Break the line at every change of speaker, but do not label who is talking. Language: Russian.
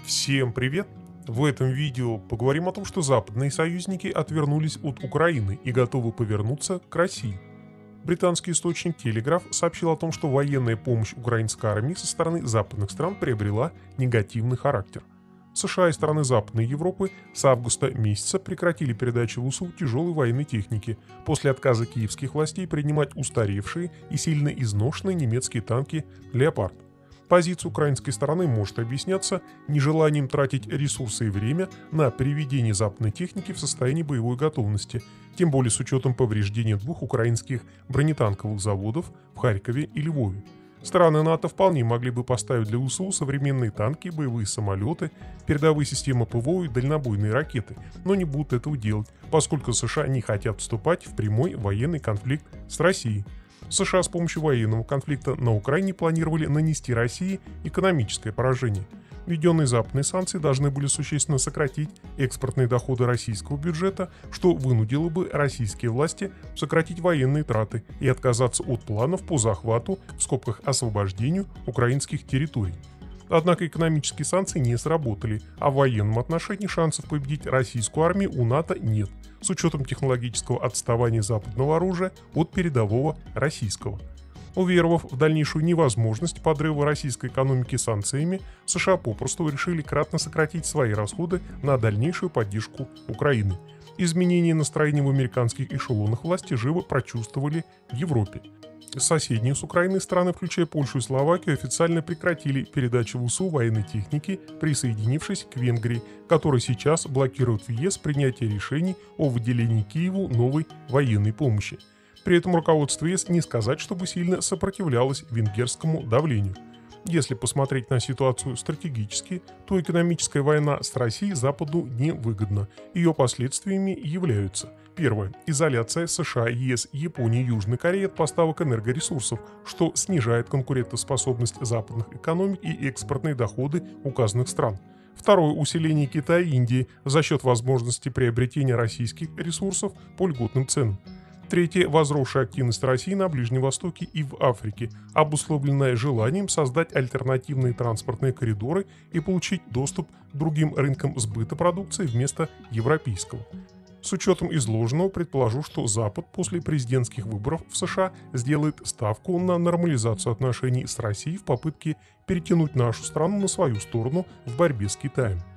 Всем привет! В этом видео поговорим о том, что западные союзники отвернулись от Украины и готовы повернуться к России. Британский источник Телеграф сообщил о том, что военная помощь украинской армии со стороны западных стран приобрела негативный характер. США и страны Западной Европы с августа месяца прекратили передачу ВСУ тяжелой военной техники после отказа киевских властей принимать устаревшие и сильно изношенные немецкие танки «Леопард». Позиция украинской стороны может объясняться нежеланием тратить ресурсы и время на приведение западной техники в состоянии боевой готовности, тем более с учетом повреждения двух украинских бронетанковых заводов в Харькове и Львове. Страны НАТО вполне могли бы поставить для ВСУ современные танки, боевые самолеты, передовые системы ПВО и дальнобойные ракеты, но не будут этого делать, поскольку США не хотят вступать в прямой военный конфликт с Россией. США с помощью военного конфликта на Украине планировали нанести России экономическое поражение. Введенные западные санкции должны были существенно сократить экспортные доходы российского бюджета, что вынудило бы российские власти сократить военные траты и отказаться от планов по захвату, в скобках освобождению, украинских территорий. Однако экономические санкции не сработали, а в военном отношении шансов победить российскую армию у НАТО нет, с учетом технологического отставания западного оружия от передового российского. Уверовав в дальнейшую невозможность подрыва российской экономики санкциями, США попросту решили кратно сократить свои расходы на дальнейшую поддержку Украины. Изменения настроения в американских эшелонах власти живо прочувствовали в Европе. Соседние с Украиной страны, включая Польшу и Словакию, официально прекратили передачу ВСУ военной техники, присоединившись к Венгрии, которая сейчас блокирует в ЕС принятие решений о выделении Киеву новой военной помощи. При этом руководство ЕС не сказать, чтобы сильно сопротивлялось венгерскому давлению. Если посмотреть на ситуацию стратегически, то экономическая война с Россией Западу невыгодна. Ее последствиями являются: первое. Изоляция США, ЕС, Японии и Южной Кореи от поставок энергоресурсов, что снижает конкурентоспособность западных экономик и экспортные доходы указанных стран. Второе. Усиление Китая и Индии за счет возможности приобретения российских ресурсов по льготным ценам. Третье. Возросшая активность России на Ближнем Востоке и в Африке, обусловленная желанием создать альтернативные транспортные коридоры и получить доступ к другим рынкам сбыта продукции вместо европейского. С учетом изложенного предположу, что Запад после президентских выборов в США сделает ставку на нормализацию отношений с Россией в попытке перетянуть нашу страну на свою сторону в борьбе с Китаем.